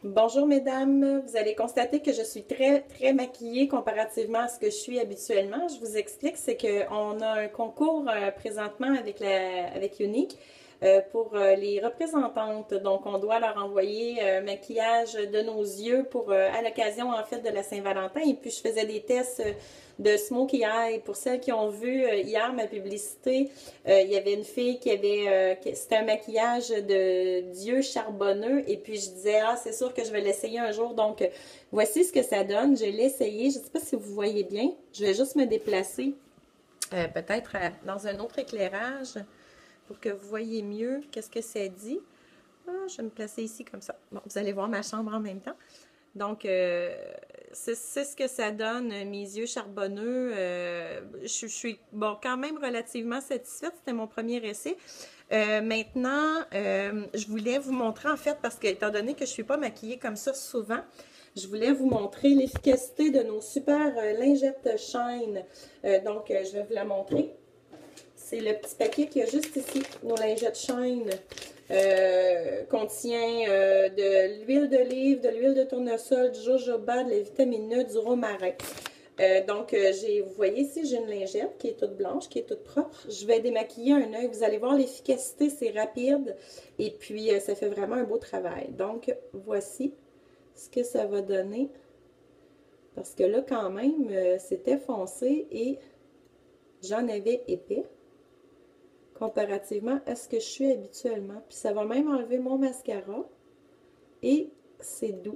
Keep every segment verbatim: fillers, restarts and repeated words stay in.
Bonjour mesdames, vous allez constater que je suis très très maquillée comparativement à ce que je suis habituellement. Je vous explique, c'est qu'on a un concours euh, présentement avec la avec Unique euh, pour euh, les représentantes. Donc on doit leur envoyer un euh, maquillage de nos yeux pour euh, à l'occasion en fait de la Saint-Valentin. Et puis je faisais des tests euh, de Smokey Eye. Pour celles qui ont vu euh, hier ma publicité, euh, il y avait une fille qui avait, euh, qui- c'était un maquillage de dieu charbonneux et puis je disais, ah, c'est sûr que je vais l'essayer un jour. Donc, euh, voici ce que ça donne. Je l'ai essayé. Je ne sais pas si vous voyez bien. Je vais juste me déplacer, euh, peut-être euh, dans un autre éclairage pour que vous voyez mieux qu'est-ce que ça dit. Ah, je vais me placer ici comme ça. Bon, vous allez voir ma chambre en même temps. Donc, euh, c'est ce que ça donne, mes yeux charbonneux. Euh, je, je suis bon, quand même relativement satisfaite. C'était mon premier essai. Euh, maintenant, euh, je voulais vous montrer, en fait, parce que étant donné que je ne suis pas maquillée comme ça souvent, je voulais vous montrer l'efficacité de nos super euh, lingettes Shine. Euh, donc, euh, je vais vous la montrer. C'est le petit paquet qu'il y a juste ici, nos lingettes Shine. Euh, contient euh, de l'huile d'olive, de l'huile de tournesol, du jojoba, de la vitamine E, du romarin. Euh, donc, euh, j'ai, vous voyez ici, j'ai une lingette qui est toute blanche, qui est toute propre. Je vais démaquiller un œil. Vous allez voir l'efficacité, c'est rapide. Et puis, euh, ça fait vraiment un beau travail. Donc, voici ce que ça va donner. Parce que là, quand même, euh, c'était foncé et j'en avais épais comparativement à ce que je suis habituellement. Puis ça va même enlever mon mascara et c'est doux.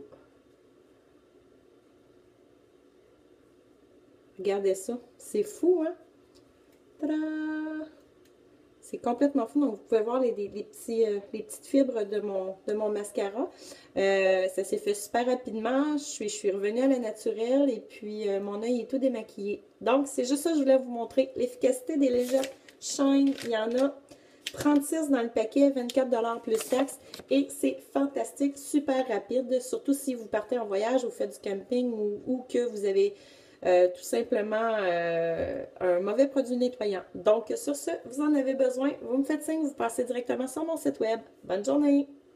Regardez ça, c'est fou, hein? Tada! C'est complètement fou. Donc, vous pouvez voir les, les, les petits, euh, les petites fibres de mon, de mon mascara. Euh, ça s'est fait super rapidement. Je suis, je suis revenue à la naturelle et puis euh, mon œil est tout démaquillé. Donc, c'est juste ça que je voulais vous montrer. L'efficacité des légers Shine, il y en a trente-six dans le paquet, vingt-quatre dollars plus taxes. Et c'est fantastique, super rapide. Surtout si vous partez en voyage, vous faites du camping ou, ou que vous avez euh, tout simplement euh, un mauvais produit nettoyant. Donc, sur ce, vous en avez besoin, vous me faites signe, vous passez directement sur mon site web. Bonne journée!